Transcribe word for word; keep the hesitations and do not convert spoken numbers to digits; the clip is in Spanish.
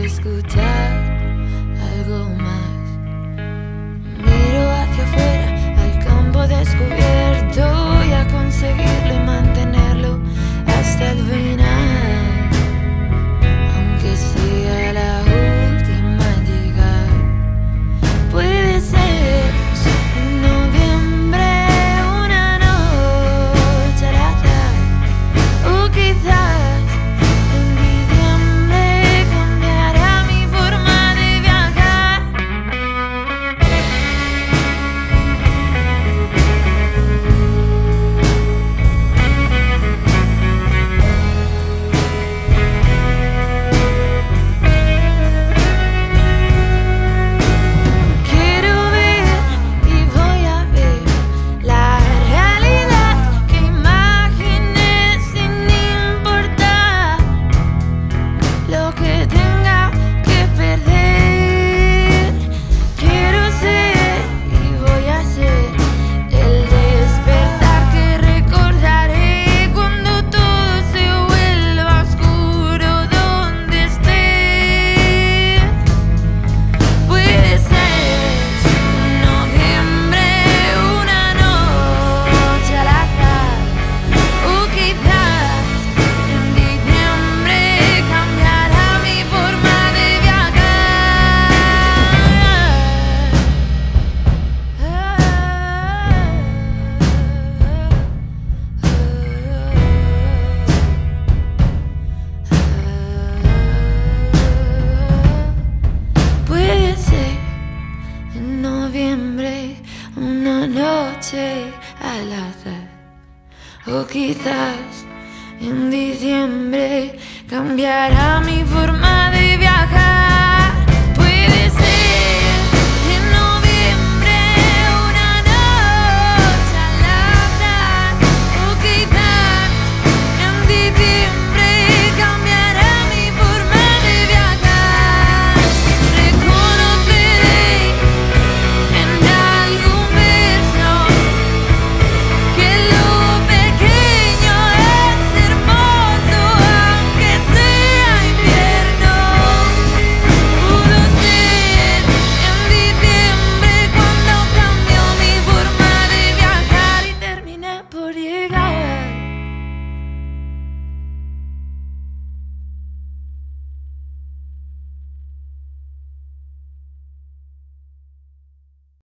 escuchar algo más. Miro hacia afuera, al campo descubierto, y a conseguirlo y mantenerlo hasta el final, aunque sea la última en llegar. Puede ser en noviembre una noche al azar, o quizás en diciembre cambiará mi forma de viajar. Quiero ver y voy a ver la realidad que imaginé, sin importar lo que tenga que perder. Quiero ser y voy a ser el despertar que recordaré cuando todo se vuelva oscuro donde esté. Puede ser en noviembre una noche al azar, o quizás en diciembre cambiará mi forma de viajar. Puede ser en noviembre una noche al azar, o quizás en diciembre cambiará mi forma de viajar.